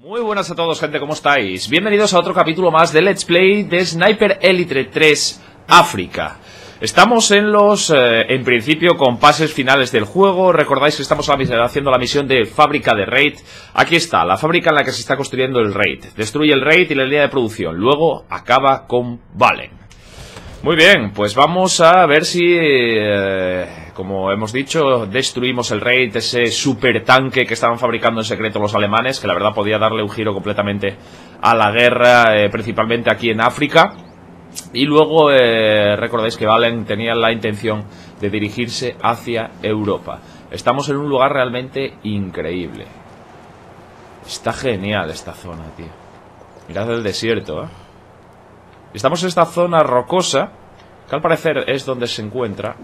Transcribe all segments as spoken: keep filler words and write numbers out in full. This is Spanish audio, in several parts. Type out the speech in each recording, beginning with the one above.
Muy buenas a todos, gente, ¿cómo estáis? Bienvenidos a otro capítulo más de Let's Play de Sniper Elite tres África. Estamos en los, eh, en principio, compases finales del juego. Recordáis que estamos haciendo la misión de fábrica de raid. Aquí está, la fábrica en la que se está construyendo el raid. Destruye el raid y la línea de producción. Luego acaba con Valen. Muy bien, pues vamos a ver si, eh, como hemos dicho, destruimos el raid, ese super tanque que estaban fabricando en secreto los alemanes, que la verdad podía darle un giro completamente a la guerra, eh, principalmente aquí en África. Y luego eh, recordáis que Valen tenía la intención de dirigirse hacia Europa. Estamos en un lugar realmente increíble. Está genial esta zona, tío. Mirad el desierto, ¿eh? Estamos en esta zona rocosa, que al parecer es donde se encuentra.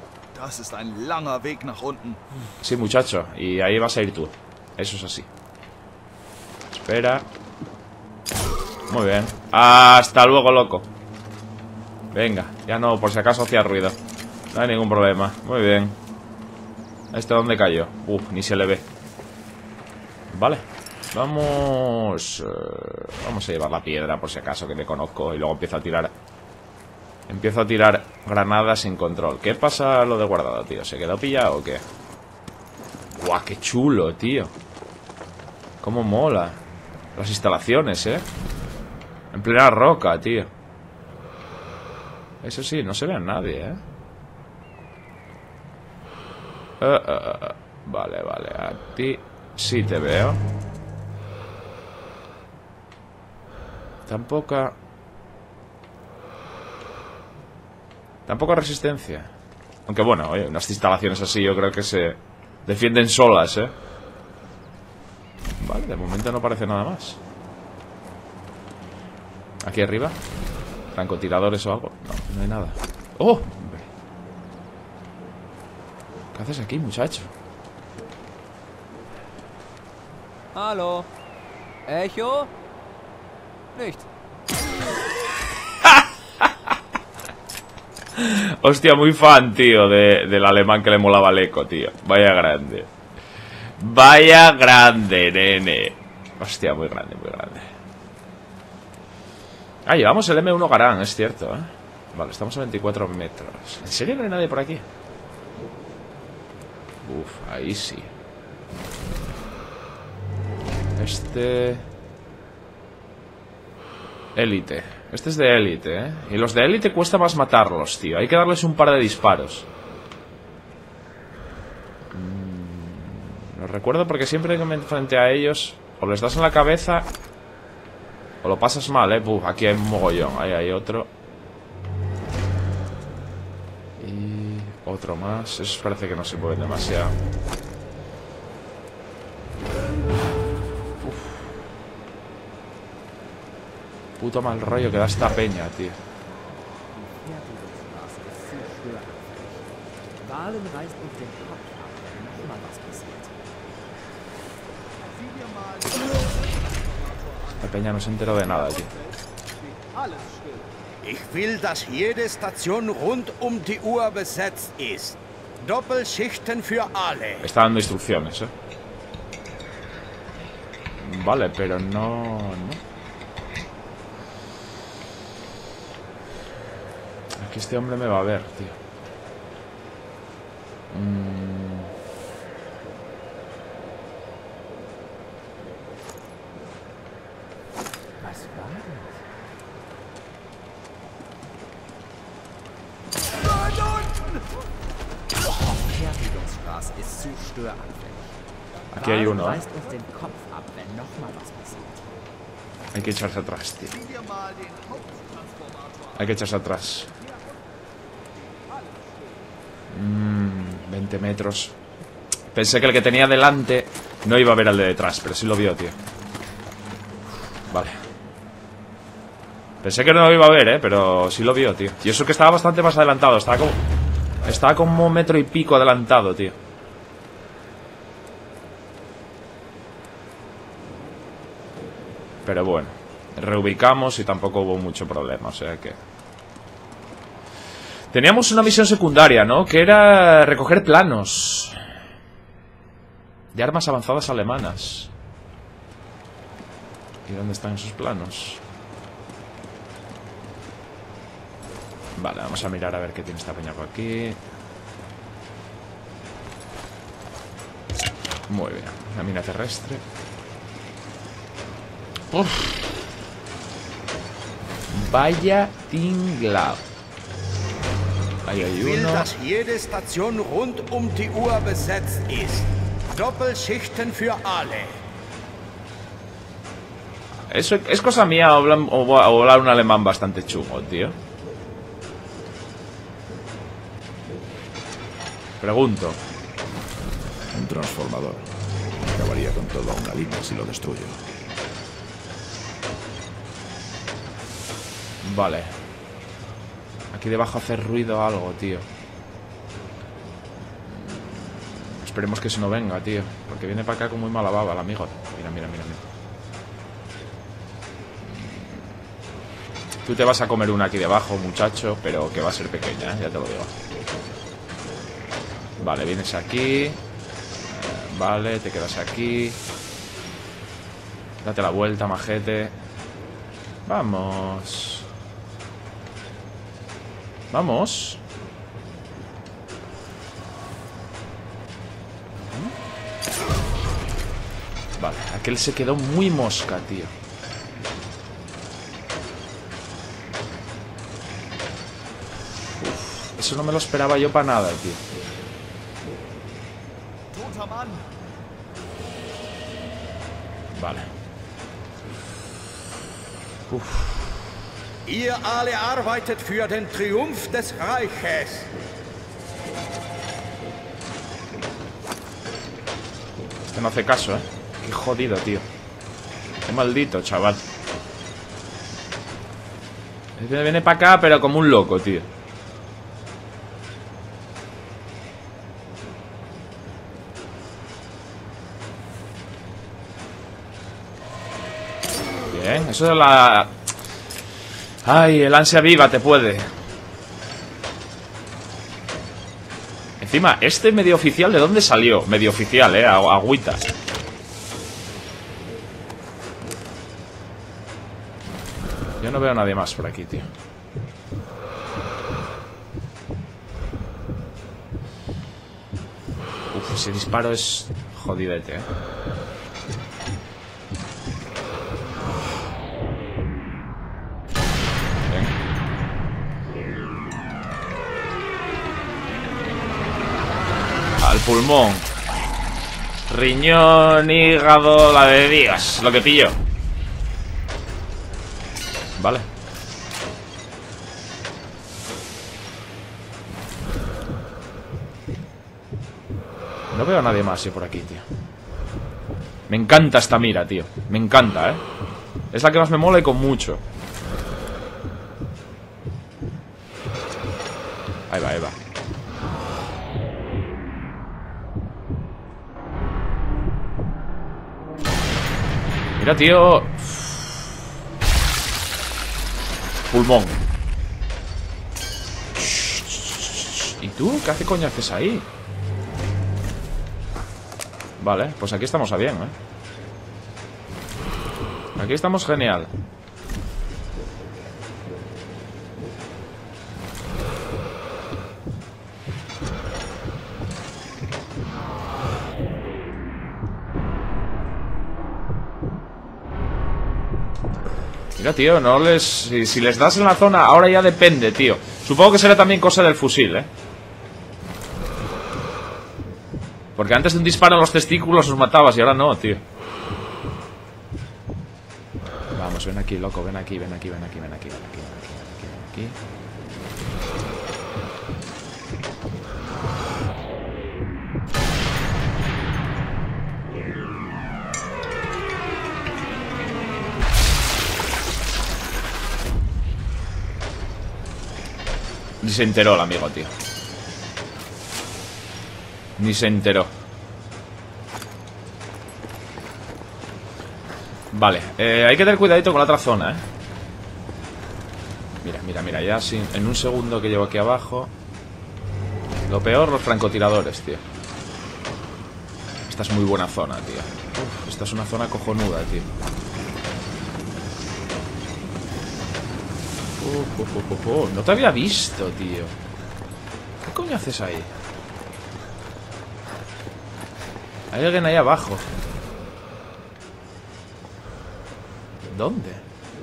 Sí, muchacho, y ahí vas a ir tú. Eso es así. Espera. Muy bien. Hasta luego, loco. Venga, ya no, por si acaso hacía ruido. No hay ningún problema. Muy bien. ¿Este dónde cayó? Uf, ni se le ve. Vale. Vamos... Eh, vamos a llevar la piedra por si acaso, que me conozco. Y luego empiezo a tirar... Empiezo a tirar granadas sin control. ¿Qué pasa lo de guardado, tío? ¿Se quedó pillado o qué? Guau, qué chulo, tío. Cómo mola. Las instalaciones, eh. En plena roca, tío. Eso sí, no se ve a nadie, eh. Uh, uh, uh. Vale, vale. A ti sí te veo. Tan poca... Tan poca resistencia. Aunque bueno, oye, unas instalaciones así yo creo que se defienden solas, ¿eh? Vale, de momento no parece nada más. Aquí arriba. Francotiradores o algo. No, no hay nada. ¡Oh! ¿Qué haces aquí, muchacho? Hallo. Echo? Nicht. Hostia, muy fan, tío, de, del alemán que le molaba el eco, tío. Vaya grande. Vaya grande, nene. Hostia, muy grande, muy grande. Ah, llevamos el eme uno Garand, es cierto, ¿eh? Vale, estamos a veinticuatro metros. ¿En serio no hay nadie por aquí? Uf, ahí sí. Este... Élite. Este es de élite, ¿eh? Y los de élite cuesta más matarlos, tío. Hay que darles un par de disparos. Mm, lo recuerdo porque siempre que me enfrente a ellos, o les das en la cabeza, o lo pasas mal, ¿eh? Uf, aquí hay un mogollón. Ahí hay otro. Y otro más. Esos parece que no se mueven demasiado. Puto mal rollo que da esta peña, tío. Esta peña no se enteró de nada, tío. Ich will, dass jede Station rund um die Uhr besetzt ist. Doppelschichten für alle. Está dando instrucciones, eh. Vale, pero no... no. Que este hombre me va a ver, tío. Mm. Aquí hay uno, ¿eh? Hay que echarse atrás, tío. Hay que echarse atrás. Mm, veinte metros. Pensé que el que tenía delante no iba a ver al de detrás, pero sí lo vio, tío. Vale. Pensé que no lo iba a ver, eh, pero sí lo vio, tío. Y eso que estaba bastante más adelantado. Estaba como... Estaba como un metro y pico adelantado, tío. Pero bueno, reubicamos y tampoco hubo mucho problema, o sea que... Teníamos una misión secundaria, ¿no? Que era recoger planos de armas avanzadas alemanas. ¿Y dónde están sus planos? Vale, vamos a mirar a ver qué tiene esta peña por aquí. Muy bien, la mina terrestre. Uf. Vaya tinglao. Ahí hay Will, uno. dass jede Station rund um die Uhr besetzt ist. Doppelschichten für alle. Eso es cosa mía hablar, o hablar un alemán bastante chungo, tío. Pregunto. Un transformador. Acabaría con toda una línea si lo destruyo. Vale. Aquí debajo hace ruido algo, tío. Esperemos que se no venga, tío. Porque viene para acá con muy mala baba el amigo. Mira, mira, mira, mira. Tú te vas a comer una aquí debajo, muchacho, pero que va a ser pequeña, ¿eh? Ya te lo digo. Vale, vienes aquí. Eh, vale, te quedas aquí. Date la vuelta, majete. Vamos. Vamos. Vale, aquel se quedó muy mosca, tío. Uf, eso no me lo esperaba yo para nada, tío. Vale. Uf. Ihr alle arbeitet für den Triumph des Reiches. Este no hace caso, eh. Qué jodido, tío. Qué maldito, chaval. Este viene para acá, pero como un loco, tío. Bien, eso es la... Ay, el ansia viva te puede. Encima, este medio oficial, ¿de dónde salió? Medio oficial, eh, agüita. Yo no veo a nadie más por aquí, tío. Uf, ese disparo es jodidete, eh. Al pulmón. Riñón, hígado, la de Dios. Lo que pillo. Vale. No veo a nadie más yo por aquí, tío. Me encanta esta mira, tío. Me encanta, ¿eh? Es la que más me mola y con mucho. Ahí va, ahí va. Mira, tío. Pulmón. ¿Y tú? ¿Qué hace coño haces ahí? Vale, pues aquí estamos a bien, ¿eh? Aquí estamos genial. Mira, tío, no les... Si, si les das en la zona, ahora ya depende, tío. Supongo que será también cosa del fusil, ¿eh? Porque antes de un disparo en los testículos los matabas y ahora no, tío. Vamos, ven aquí, loco, ven aquí, ven aquí, ven aquí, ven aquí, ven aquí, ven aquí, ven aquí, ven aquí. Ni se enteró el amigo, tío. Ni se enteró. Vale, eh, hay que tener cuidadito con la otra zona, eh. Mira, mira, mira, ya sin, en un segundo que llevo aquí abajo. Lo peor, los francotiradores, tío. Esta es muy buena zona, tío. Uf, esta es una zona cojonuda, tío. Oh, oh, oh, oh, oh. No te había visto, tío. ¿Qué coño haces ahí? Hay alguien ahí abajo. ¿Dónde?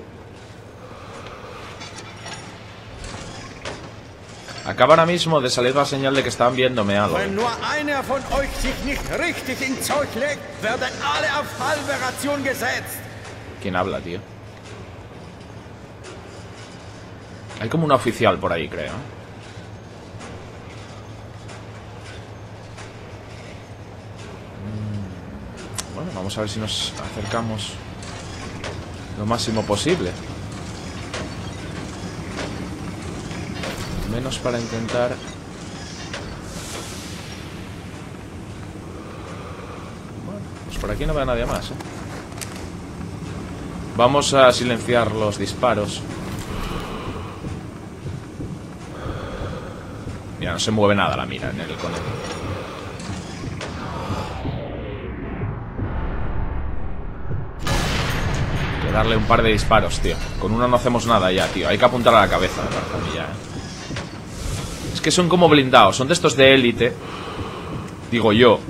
Acaba ahora mismo de salir la señal de que están viéndome algo. Wenn nur einer von euch sich nicht richtig in Zeug legt, werden alle auf halbe Ration gesetzt. ¿Quién habla, tío? Hay como una oficial por ahí, creo. Bueno, vamos a ver si nos acercamos lo máximo posible. Menos para intentar... Bueno, pues por aquí no veo a nadie más, ¿eh? Vamos a silenciar los disparos. Mira, no se mueve nada la mira en el conejo. Hay que darle un par de disparos, tío. Con uno no hacemos nada ya, tío. Hay que apuntar a la cabeza, me parece a mí ya, ¿eh? Es que son como blindados, son de estos de élite. Digo yo.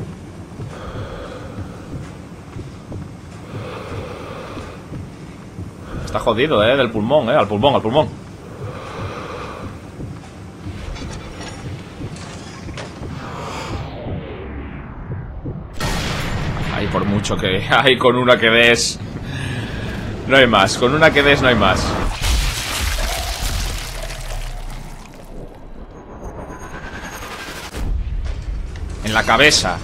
Está jodido, eh, del pulmón, eh, al pulmón, al pulmón. Ay, por mucho que hay con una que des. No hay más, con una que des no hay más. En la cabeza.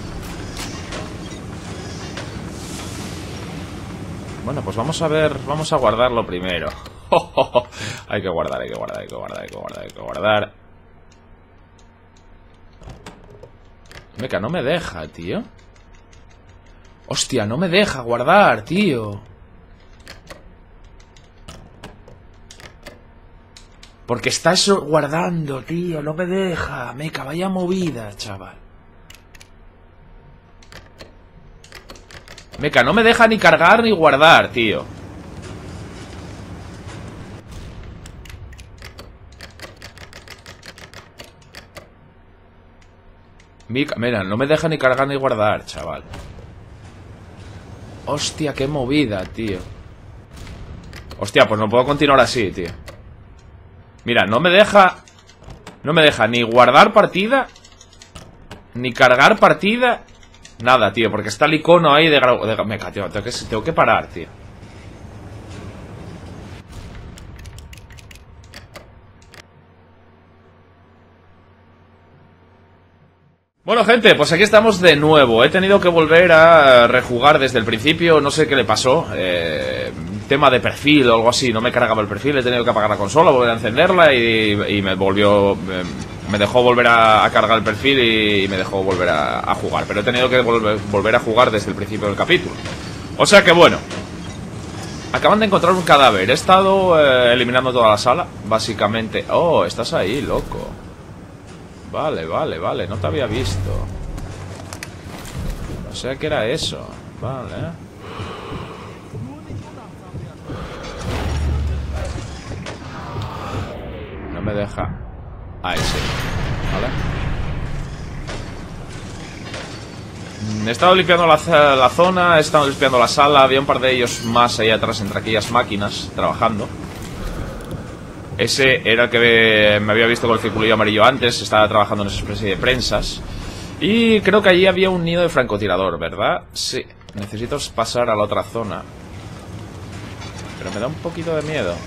Bueno, pues vamos a ver. Vamos a guardarlo primero. Hay que guardar, hay que guardar, hay que guardar, hay que guardar, hay que guardar. Meca, no me deja, tío. Hostia, no me deja guardar, tío. Porque está eso guardando, tío. No me deja. Meca, vaya movida, chaval. Meca, no me deja ni cargar ni guardar, tío. Meca, mira, no me deja ni cargar ni guardar, chaval. Hostia, qué movida, tío. Hostia, pues no puedo continuar así, tío. Mira, no me deja. No me deja ni guardar partida, ni cargar partida. Nada, tío, porque está el icono ahí de... de meca, tío, tengo que, tengo que parar, tío. Bueno, gente, pues aquí estamos de nuevo. He tenido que volver a rejugar desde el principio. No sé qué le pasó. Eh, tema de perfil o algo así. No me cargaba el perfil. He tenido que apagar la consola, volver a encenderla y, y me volvió... Me, me dejó volver a, a cargar el perfil y, y me dejó volver a, a jugar. Pero he tenido que volver, volver a jugar desde el principio del capítulo. O sea que bueno. Acaban de encontrar un cadáver. He estado eh, eliminando toda la sala, básicamente. Oh, estás ahí, loco. Vale, vale, vale, no te había visto. No sé qué era eso. Vale. No me deja. Ahí sí. Vale. He estado limpiando la, la zona, he estado limpiando la sala. Había un par de ellos más ahí atrás entre aquellas máquinas trabajando. Ese era el que me había visto con el circulillo amarillo antes. Estaba trabajando en esa especie de prensas. Y creo que allí había un nido de francotirador, ¿verdad? Sí, necesito pasar a la otra zona. Pero me da un poquito de miedo.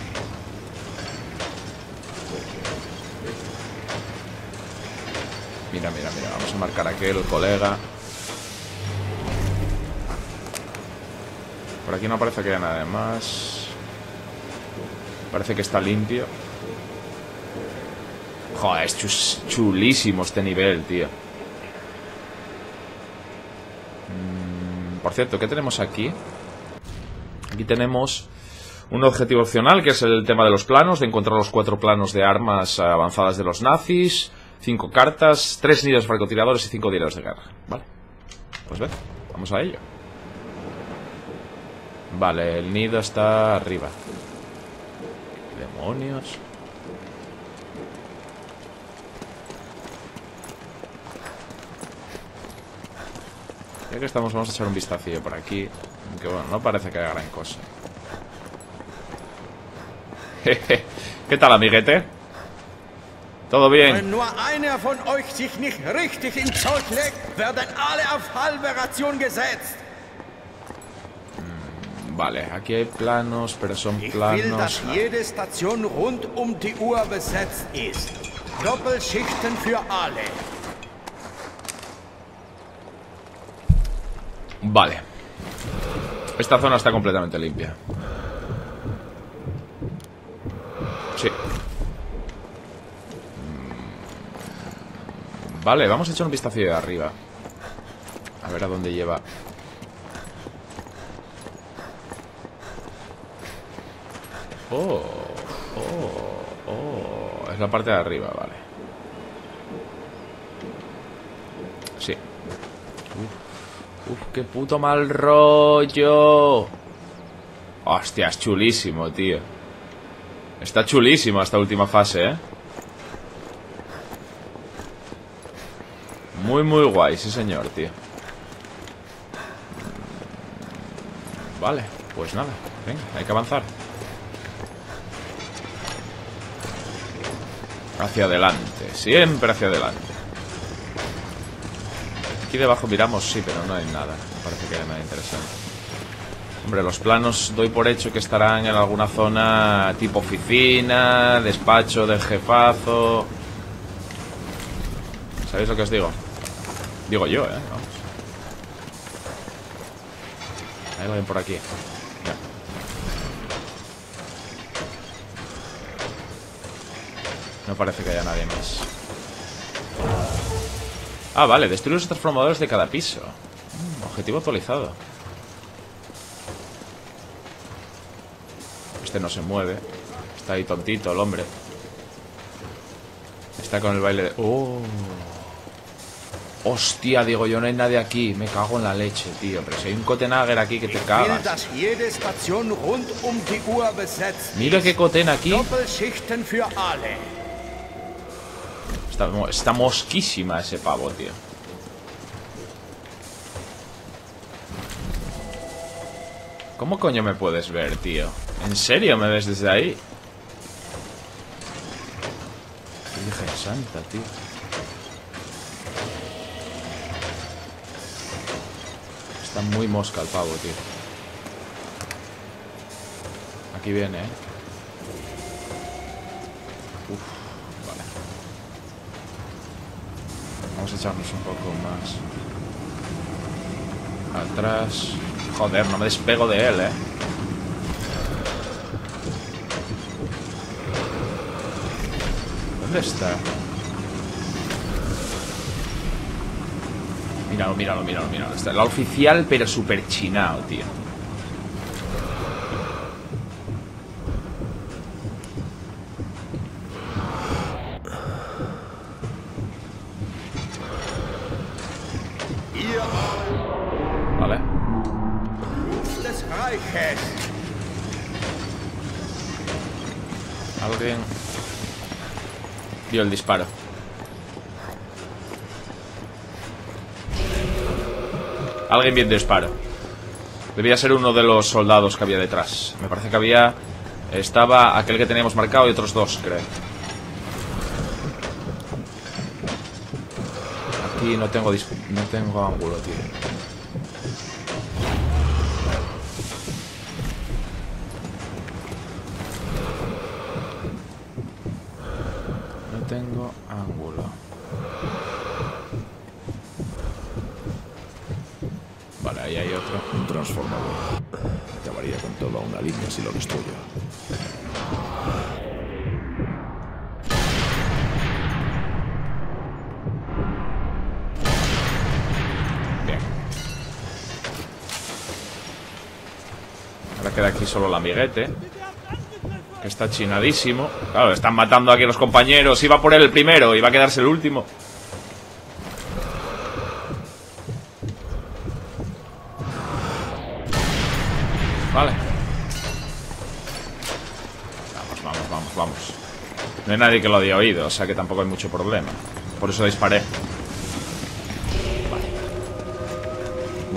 Mira, mira, mira, vamos a marcar a aquel colega. Por aquí no parece que haya nada más. Parece que está limpio. Joder, es chus, chulísimo este nivel, tío. mm, Por cierto, ¿qué tenemos aquí? Aquí tenemos un objetivo opcional, que es el tema de los planos, de encontrar los cuatro planos de armas avanzadas de los nazis. Cinco cartas, tres nidos de francotiradores y cinco diarios de guerra. Vale, pues ven, vamos a ello. Vale, el nido está arriba. Demonios. Ya que estamos, vamos a echar un vistacillo por aquí. Aunque bueno, no parece que haya gran cosa. ¿Qué tal, amiguete? ¿Todo bien? Wenn nur einer von euch sich nicht richtig ins Zeug legt, werden alle auf halbe Ration gesetzt. Vale, aquí hay planos, pero son Ich will, dass planos... jede Station rund um die Uhr besetzt ist. Doppelschichten für alle. Vale. Esta zona está completamente limpia. Sí. Vale, vamos a echar un vistacillo de arriba. A ver a dónde lleva. Oh, oh, oh. Es la parte de arriba, vale. Sí. Uf, uf, qué puto mal rollo. Hostia, es chulísimo, tío. Está chulísimo esta última fase, ¿eh? Muy, muy guay, sí señor, tío. Vale, pues nada. Venga, hay que avanzar. Hacia adelante, siempre hacia adelante. Aquí debajo miramos, sí, pero no hay nada. No parece que haya nada interesante. Hombre, los planos doy por hecho que estarán en alguna zona tipo oficina, despacho del jefazo. ¿Sabéis lo que os digo? Digo yo, ¿eh? Vamos. Hay alguien por aquí. Ya. No parece que haya nadie más. Ah, vale, destruir los transformadores de cada piso. Mm, objetivo actualizado. Este no se mueve. Está ahí tontito el hombre. Está con el baile de... ¡Oh! Hostia, digo yo, no hay nadie aquí. Me cago en la leche, tío. Pero si hay un Cotenager aquí que te cagas. Mira qué Coten aquí. Está, está mosquísima ese pavo, tío. ¿Cómo coño me puedes ver, tío? ¿En serio me ves desde ahí? Virgen santa, tío. Está muy mosca el pavo, tío. Aquí viene, eh. Uf, vale. Vamos a echarnos un poco más atrás. Joder, no me despego de él, eh. ¿Dónde está? Míralo, míralo, míralo, míralo. Está la oficial, pero súper chinao, tío. Vale. Alguien dio el disparo. Alguien vio el disparo. Debía ser uno de los soldados que había detrás. Me parece que había... Estaba aquel que teníamos marcado y otros dos, creo. Aquí no tengo dis... no tengo ángulo, tío. No tengo ángulo. Vale, ahí hay otro. Un transformador. Acabaría con toda una línea si lo destruyo. Bien. Ahora queda aquí solo el amiguete, que está chinadísimo. Claro, están matando aquí a los compañeros. Iba por él el primero, iba a quedarse el último. Vale. Vamos, vamos, vamos, vamos. No hay nadie que lo haya oído, o sea que tampoco hay mucho problema. Por eso disparé. Vale.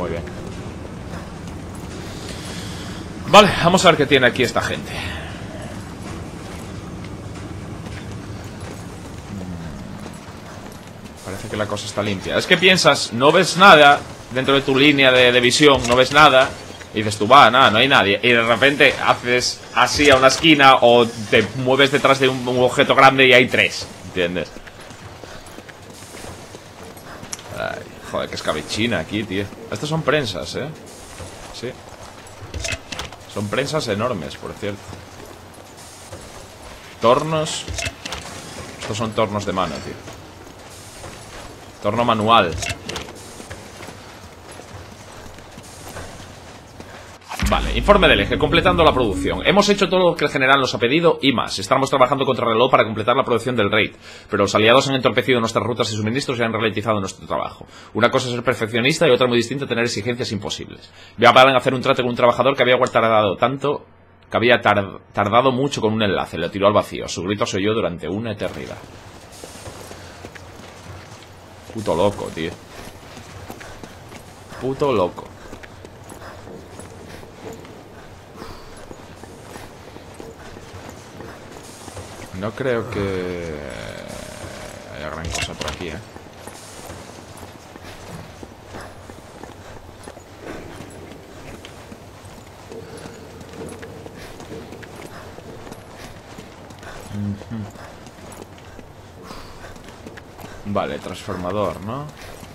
Vale, vamos a ver qué tiene aquí esta gente. Parece que la cosa está limpia. Es que piensas, no ves nada dentro de tu línea de, de visión, no ves nada. Y dices tú, va, nada, no hay nadie. Y de repente haces así a una esquina o te mueves detrás de un, un objeto grande y hay tres. ¿Entiendes? Ay, joder, qué escabechina aquí, tío. Estas son prensas, ¿eh? Sí. Son prensas enormes, por cierto. Tornos. Estos son tornos de mano, tío. Torno manual. Vale, informe del eje, completando la producción. Hemos hecho todo lo que el general nos ha pedido y más. Estamos trabajando contra reloj para completar la producción del raid, pero los aliados han entorpecido nuestras rutas y suministros y han ralentizado nuestro trabajo. Una cosa es ser perfeccionista y otra muy distinta tener exigencias imposibles. Voy a parar en hacer un trato con un trabajador que había tardado tanto, que había tar tardado mucho con un enlace. Le tiró al vacío. Su grito se oyó durante una eternidad. Puto loco, tío. Puto loco. No creo que haya gran cosa por aquí, ¿eh? Uh-huh. Vale, transformador, ¿no?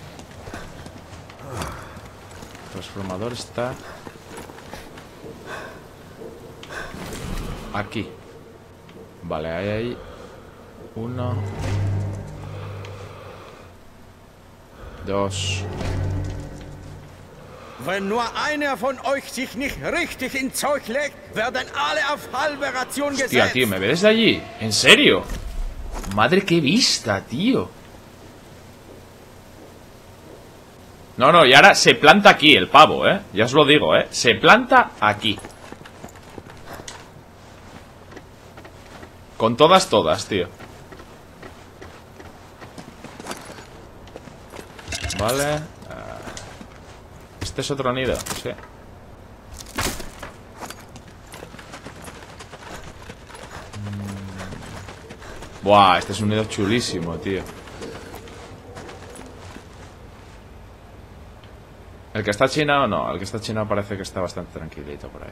Transformador está aquí. Vale, ahí hay uno, dos. Wenn nur einer von euch sich nicht richtig ins Zeug legt, werden alle auf halbe Ration gesetzt. Hostia, tío, ¿me ves de allí? ¿En serio? Madre, qué vista, tío. No, no, y ahora se planta aquí el pavo, ¿eh? Ya os lo digo, ¿eh? Se planta aquí. Con todas, todas, tío. Vale. Este es otro nido, sí. Buah, este es un nido chulísimo, tío. El que está chinado, no. El que está chinado parece que está bastante tranquilito por ahí.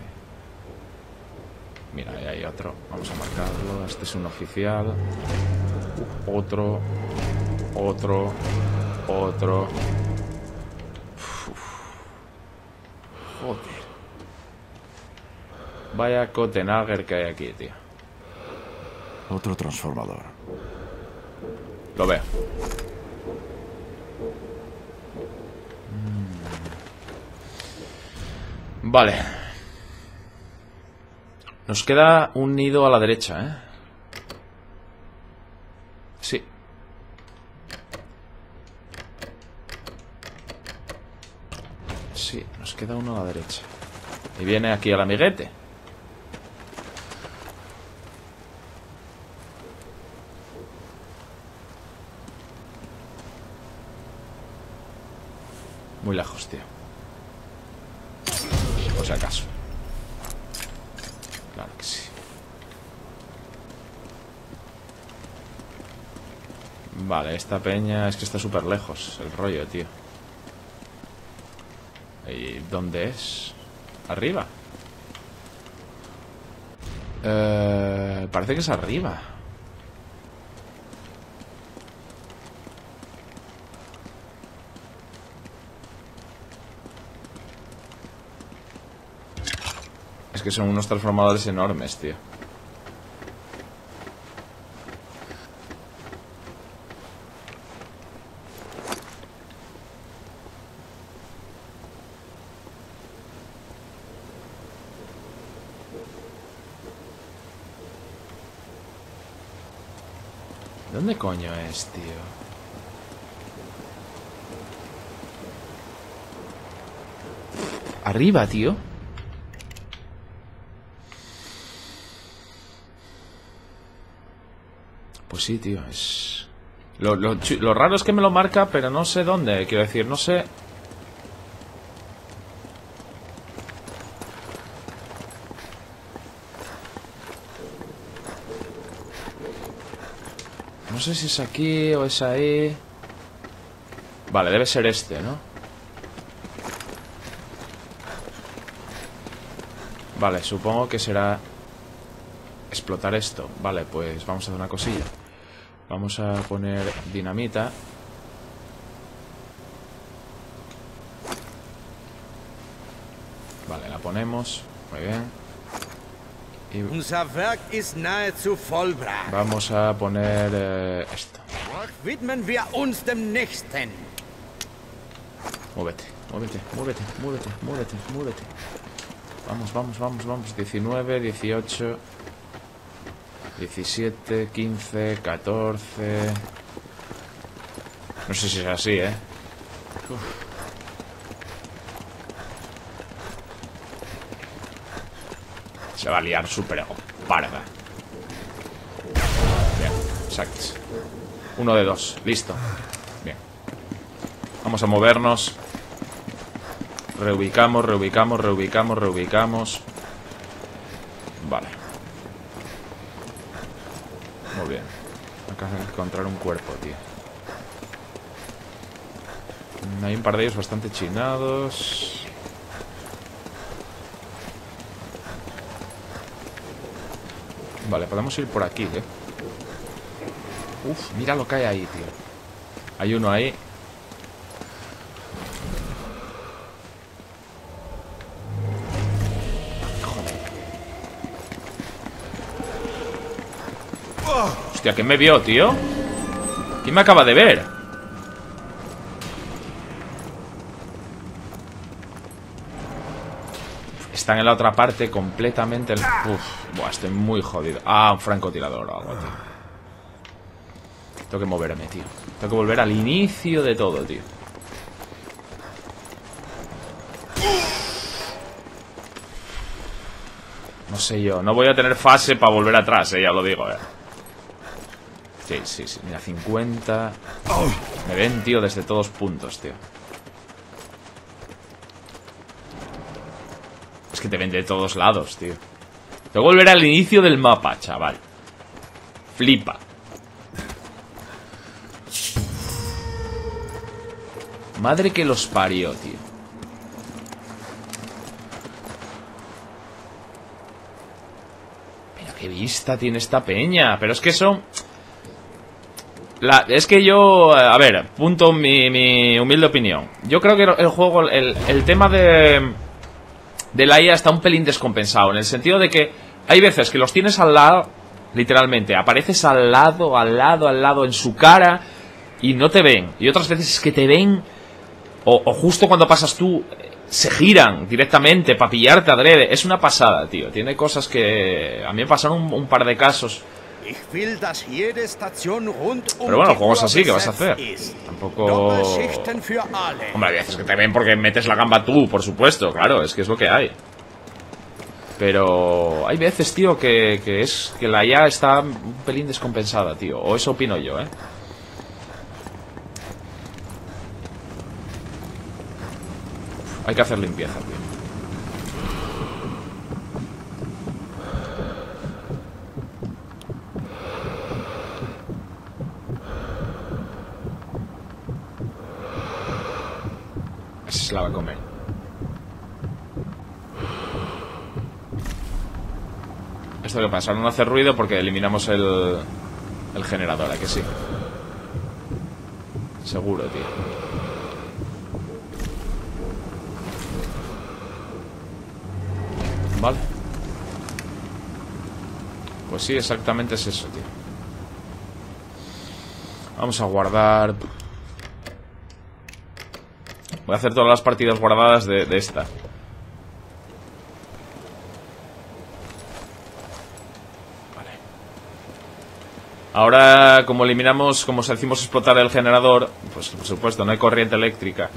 Mira, ahí hay otro. Vamos a marcarlo. Este es un oficial. Uh, otro. Otro. Otro. Uf. Joder. Vaya Cotenager que hay aquí, tío. Otro transformador. Lo veo. Mm. Vale. Nos queda un nido a la derecha, ¿eh? Sí. Sí, nos queda uno a la derecha. Y viene aquí el amiguete. Muy lejos, tío. Por si acaso. Claro que sí. Vale, esta peña es que está súper lejos el rollo, tío. ¿Y dónde es? ¿Arriba? Eh, parece que es arriba. Es que son unos transformadores enormes, tío. ¿Dónde coño es, tío? Arriba, tío. Pues sí, tío, es... Lo, lo, lo raro es que me lo marca, pero no sé dónde. Quiero decir, no sé... No sé si es aquí o es ahí. Vale, debe ser este, ¿no? Vale, supongo que será explotar esto. Vale, pues vamos a hacer una cosilla. Vamos a poner dinamita. Vale, la ponemos. Muy bien. Y Unser Werk ist nahezu vollbracht. vamos a poner eh, esto. Widmen wir uns dem nächsten. Muévete, muévete, muévete, muévete, muévete, muévete. Vamos, vamos, vamos, vamos. diecinueve, dieciocho, diecisiete, quince, catorce. No sé si es así, ¿eh? Uf. Se va a liar súper parda. Bien, exacto. Uno de dos, listo. Bien. Vamos a movernos. Reubicamos, reubicamos, reubicamos, reubicamos. Vale. Muy bien. Acá hay que encontrar un cuerpo, tío. Hay un par de ellos bastante chinados. Vale, podemos ir por aquí, ¿eh? Uf, mira lo que hay ahí, tío. Hay uno ahí. Hostia, ¿quién me vio, tío? ¿Quién me acaba de ver? Están en la otra parte completamente. Uf, buah, estoy muy jodido. Ah, un francotirador o algo, tío. Tengo que moverme, tío. Tengo que volver al inicio de todo, tío. No sé yo, no voy a tener fase para volver atrás, eh, ya lo digo, eh. Sí, sí, sí, mira, cincuenta. Me ven, tío, desde todos puntos, tío. Es que te ven de todos lados, tío. Tengo que volver al inicio del mapa, chaval. Flipa. Madre que los parió, tío. Pero qué vista tiene esta peña. Pero es que eso... La, es que yo... A ver, punto mi, mi humilde opinión. Yo creo que el juego, el, el tema de... de la I A está un pelín descompensado. En el sentido de que hay veces que los tienes al lado, literalmente. Apareces al lado, al lado, al lado, en su cara, y no te ven. Y otras veces es que te ven... O, o justo cuando pasas tú, se giran directamente para pillarte adrede. Es una pasada, tío. Tiene cosas que... A mí me pasaron un, un par de casos. Pero bueno, el juego es así, ¿qué vas a hacer? Tampoco... Hombre, hay veces que te ven porque metes la gamba tú, por supuesto. Claro, es que es lo que hay. Pero hay veces, tío, que, que es que la I A está un pelín descompensada, tío. O eso opino yo, ¿eh? Hay que hacer limpieza, tío. Esa se la va a comer. Esto que pasa, no hace ruido porque eliminamos el, el generador, ¿a que sí? Seguro, tío. Vale. Pues sí, exactamente es eso, tío. Vamos a guardar. Voy a hacer todas las partidas guardadas de, de esta. Vale. Ahora, como eliminamos, como decimos explotar el generador, pues por supuesto no hay corriente eléctrica.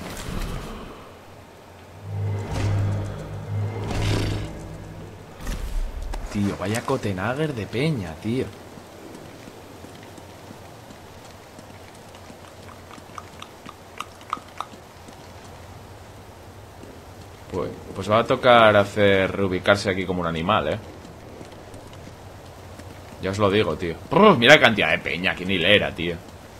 Tío, vaya Cotenager de peña, tío. Pues, pues va a tocar hacer reubicarse aquí como un animal, ¿eh? Ya os lo digo, tío. Uf, mira la cantidad de peña, que ni le era, tío.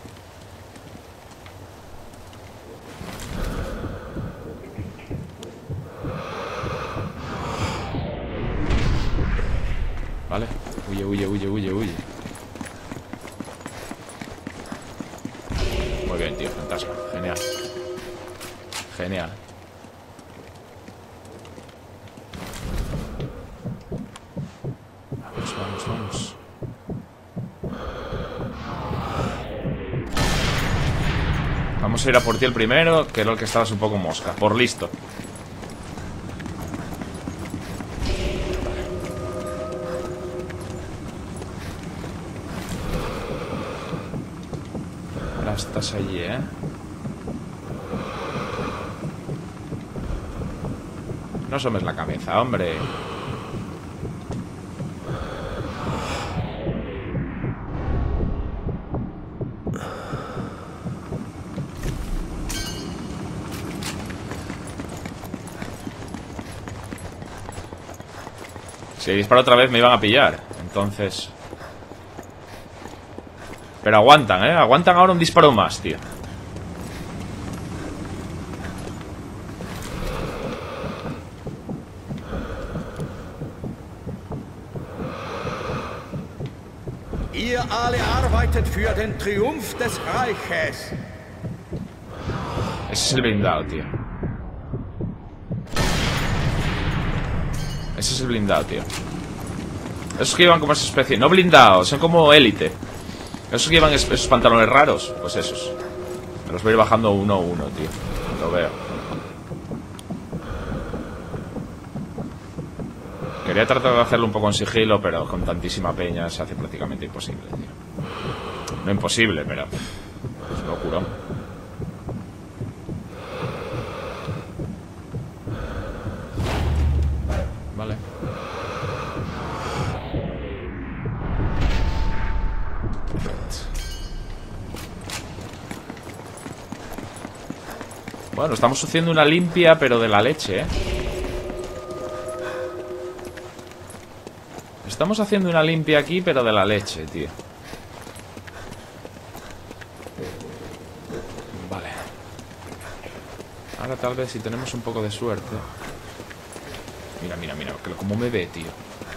Vale. Huye, huye, huye, huye, huye. Muy bien, tío, fantasma. Genial. Genial. Vamos, vamos, vamos. Vamos a ir a por ti el primero, que era el que estabas un poco mosca. Por listo. Ahora estás allí, ¿eh? No asomes la cabeza, hombre. Si disparo otra vez me iban a pillar. Entonces... Pero aguantan, ¿eh? Aguantan ahora un disparo más, tío. Ihr alle arbeitet für den Triumph des Reiches. Ese es el blindado, tío. Ese es el blindado, tío. Esos que llevan como esa especie... No blindados, son como élite. Esos que llevan es esos pantalones raros. Pues esos. Me los voy a ir bajando uno a uno, tío. Lo veo. Quería tratar de hacerlo un poco en sigilo, pero con tantísima peña se hace prácticamente imposible, tío. No imposible, pero... Es un locurón. Vale. Bueno, estamos haciendo una limpia, pero de la leche, ¿eh? Estamos haciendo una limpia aquí, pero de la leche, tío. Vale. Ahora tal vez si tenemos un poco de suerte. Mira, mira, mira, cómo me ve, tío.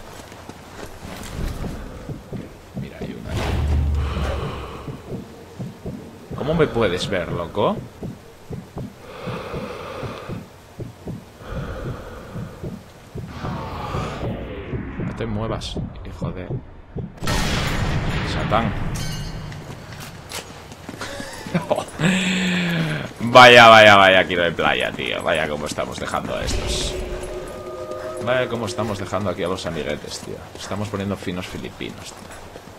Mira, hay una. ¿Cómo me puedes ver, loco? No te muevas, hijo de... Satán. Vaya, vaya, vaya, quiero de playa, tío. Vaya cómo estamos dejando a estos. Vaya cómo estamos dejando aquí a los amiguetes, tío. Estamos poniendo finos filipinos, tío.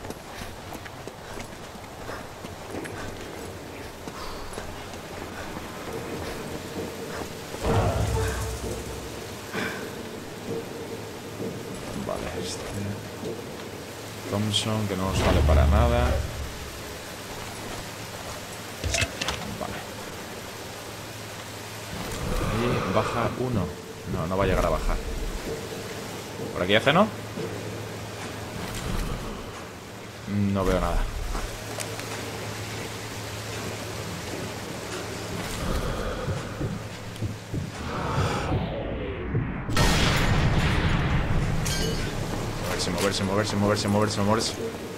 Vale, este... Thompson, que no nos vale para nada. Vale. Ahí baja uno. No, no va a llegar a bajar. ¿Por aquí hace no? No veo nada. Moverse, moverse, moverse, moverse, moverse.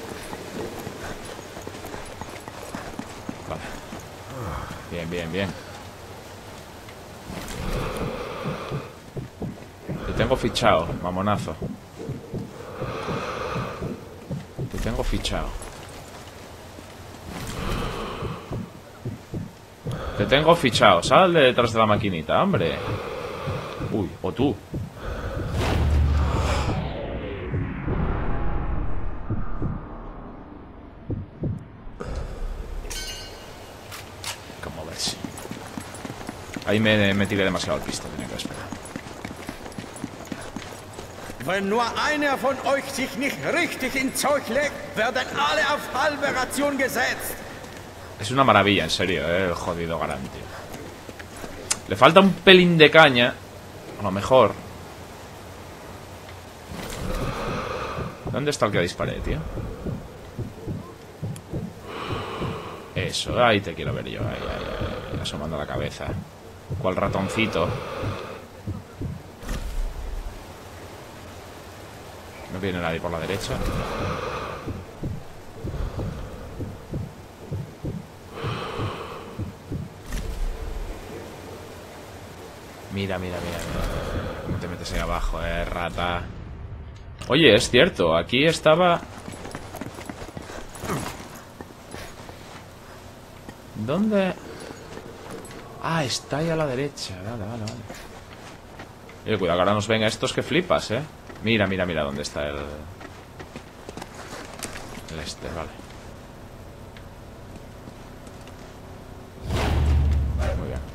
Vale. Bien, bien, bien. Te tengo fichado, mamonazo. Te tengo fichado. Te tengo fichado. Sal de detrás de la maquinita, hombre. Uy, o tú. ¿Cómo ves? Ahí me, me tiré demasiado al pista, tenía que esperar. Wenn nur einer von euch sich nicht richtig ins Zeug legt, werden alle auf halbe Ration gesetzt. Es una maravilla, en serio, eh, el jodido garante. Le falta un pelín de caña. A lo mejor. ¿Dónde está el que disparé, tío? Eso, ahí te quiero ver yo. Ahí, ahí, ahí, asomando la cabeza. ¿Cuál ratoncito? No viene nadie por la derecha. Mira, mira, mira, mira. ¿Cómo te metes ahí abajo, eh, rata? Oye, es cierto, aquí estaba... ¿Dónde? Ah, está ahí a la derecha. Vale, vale, vale. Oye, cuidado que ahora nos ven estos que flipas, eh. Mira, mira, mira dónde está el... El este, vale. Muy bien.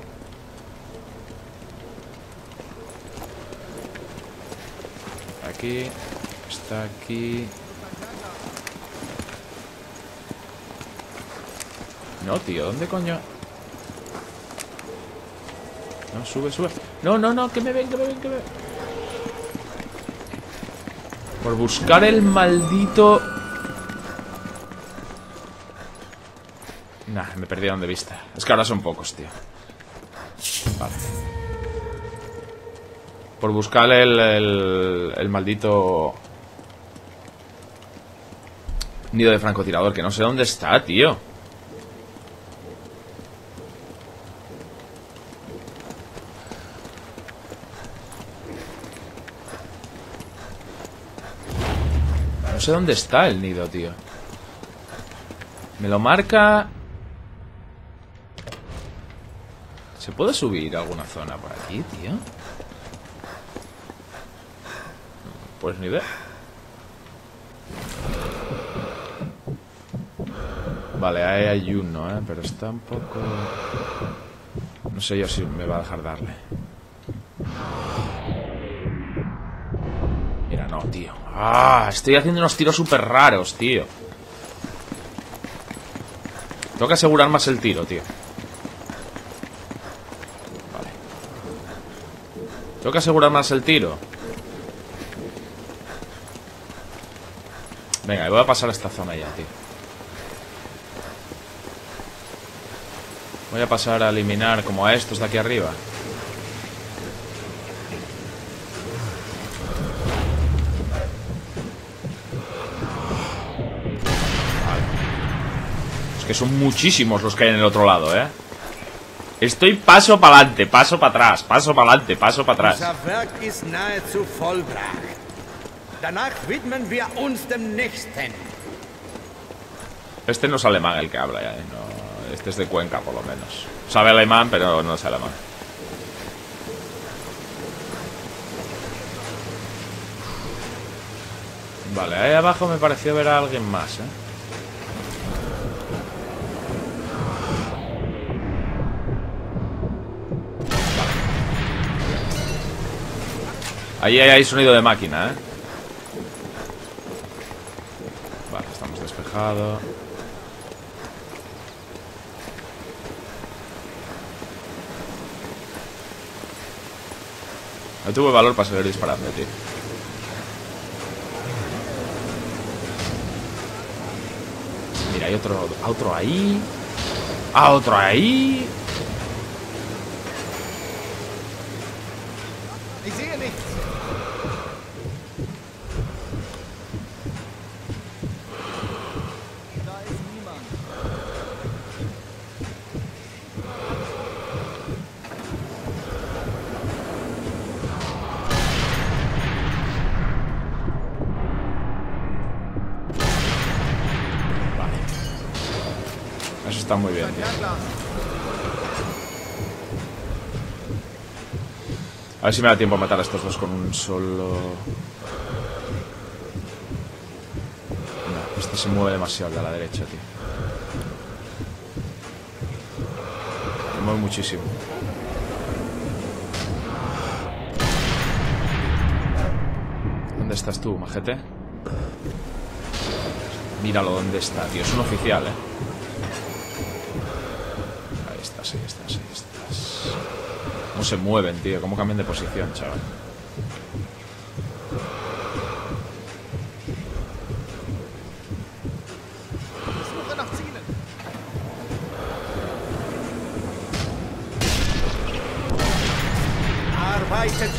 Aquí. Está aquí. No, tío, ¿dónde coño? No, sube, sube. No, no, no, que me ven, que me ven, que me ven. Por buscar el maldito... Nah, me perdieron de vista. Es que ahora son pocos, tío. Vale. Por buscar el, el, el maldito... nido de francotirador, que no sé dónde está, tío. No sé dónde está el nido, tío. Me lo marca... ¿Se puede subir a alguna zona por aquí, tío? Pues ni idea. Vale, ahí hay uno, ¿eh? Pero está un poco... No sé yo si me va a dejar darle. Mira, no, tío. Ah, estoy haciendo unos tiros súper raros, tío. Tengo que asegurar más el tiro, tío. Vale. Tengo que asegurar más el tiro. Venga, voy a pasar a esta zona ya, tío. Voy a pasar a eliminar como a estos de aquí arriba. Vale. Es que son muchísimos los que hay en el otro lado, ¿eh? Estoy paso para adelante, paso para atrás, paso para adelante, paso para atrás. Unser Werk ist nahezu vollbracht. Danach widmen wir uns dem nächsten. Este no es alemán el que habla ya, ¿eh? No, este es de Cuenca, por lo menos. Sabe alemán, pero no es alemán. Vale, ahí abajo me pareció ver a alguien más, ¿eh? Ahí hay sonido de máquina, ¿eh? Vale, estamos despejados. No tuve valor para seguir disparando, tío. Mira, hay otro, otro ahí. Ah, otro ahí. Eso está muy bien, tío. A ver si me da tiempo a matar a estos dos con un solo... No, este se mueve demasiado de la derecha, tío. Se mueve muchísimo. ¿Dónde estás tú, majete? Míralo dónde está, tío. Es un oficial, eh. Ahí estás, ahí estás, ahí estás. ¿Cómo se mueven, tío? ¿Cómo cambian de posición, chaval?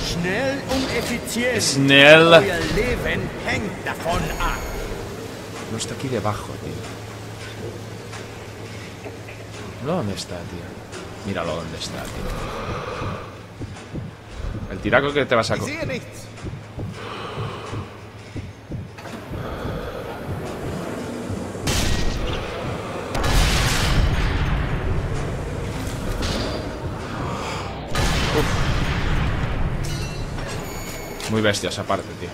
Schnell und effizient. Schnell. Euer Leben hängt davon ab. No está aquí debajo, tío. ¿Dónde está, tío? Míralo dónde está, tío. El tiraco que te vas a Ich coger. sehe nichts. Muy bestia esa parte, tío.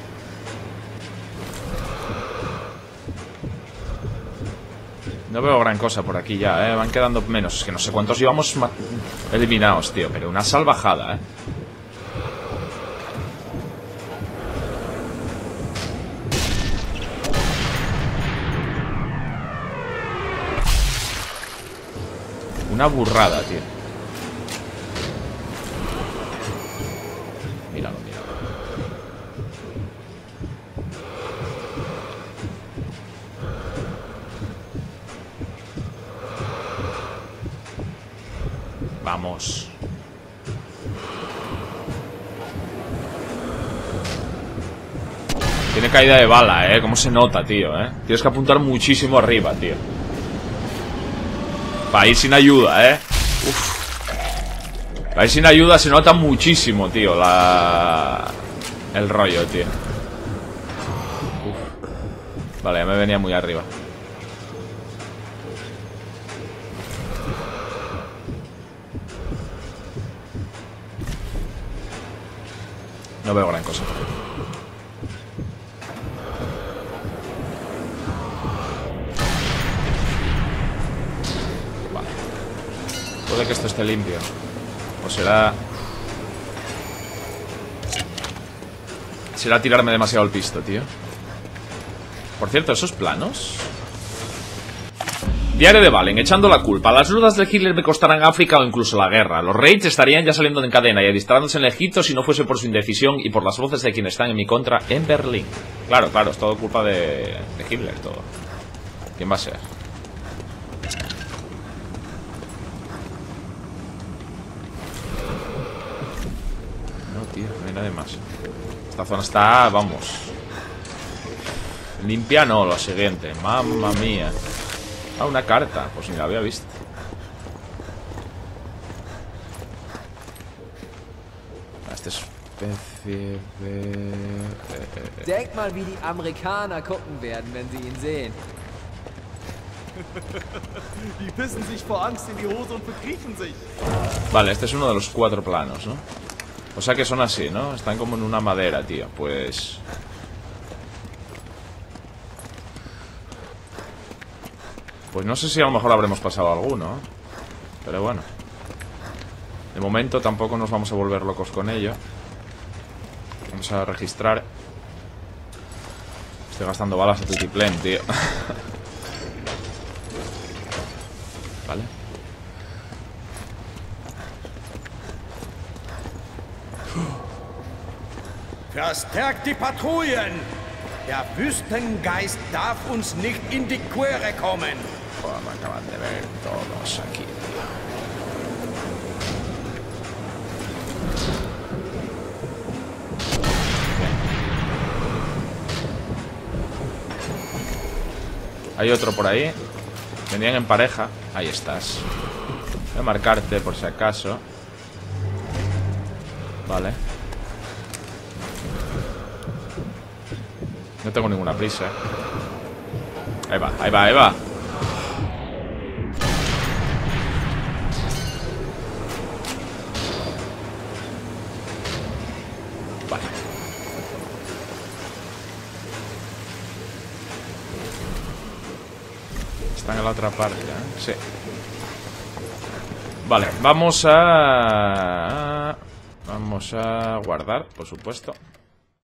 No veo gran cosa por aquí ya, eh. Van quedando menos. Es que no sé cuántos llevamos eliminados, tío. Pero una salvajada, eh. Una burrada, tío. Míralo, míralo. Vamos. Tiene caída de bala, eh. Cómo se nota, tío, eh. Tienes que apuntar muchísimo arriba, tío. Para ir sin ayuda, eh. Uf. Para ir sin ayuda se nota muchísimo, tío. La... El rollo, tío. Uf. Vale, ya me venía muy arriba. No veo gran cosa. Vale. Puede que esto esté limpio. O será... Será tirarme demasiado el pisto, tío. Por cierto, esos planos... Diario de Valen, echando la culpa. Las dudas de Hitler me costarán África o incluso la guerra. Los raids estarían ya saliendo en cadena y adistrándose en Egipto si no fuese por su indecisión y por las voces de quienes están en mi contra en Berlín. Claro, claro, es todo culpa de, de Hitler, todo. ¿Quién va a ser? No, tío, no hay nadie más. Esta zona está, vamos. Limpia no, lo siguiente. Mamma mía. Ah, una carta, pues ni la había visto. Esta especie de... Denk mal, wie die Amerikaner gucken werden, wenn sie ihn sehen. Die pissen sich vor Angst in die Hose und verkriechen sich. Vale, este es uno de los cuatro planos, ¿no? O sea que son así, ¿no? Están como en una madera, tío. Pues... Pues no sé si a lo mejor habremos pasado alguno, pero bueno. De momento tampoco nos vamos a volver locos con ello. Vamos a registrar. Estoy gastando balas a tutiplén, tío. Vale. Verstärkt die Patrouillen! Der Wüstengeist darf uns nicht in die Quere kommen. Joder, me acaban de ver todos aquí, tío. Hay otro por ahí. Venían en pareja. Ahí estás. Voy a marcarte por si acaso. Vale. No tengo ninguna prisa. Ahí va, ahí va, ahí va. Vale. Están en la otra parte, ¿eh? Sí. Vale, vamos a... Vamos a guardar, por supuesto.